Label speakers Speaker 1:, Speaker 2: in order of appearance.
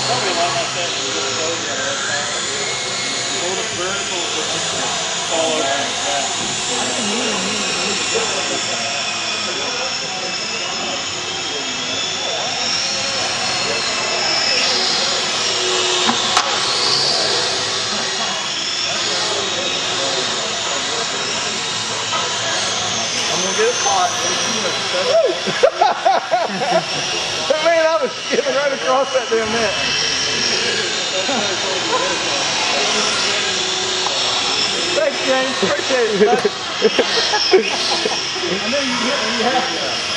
Speaker 1: Probably a lot like that. Hold it vertical, but just fall over like that. I'm gonna get a pot.
Speaker 2: Man, I was skipping right across that damn net. Thanks, James. Appreciate it. I know you have.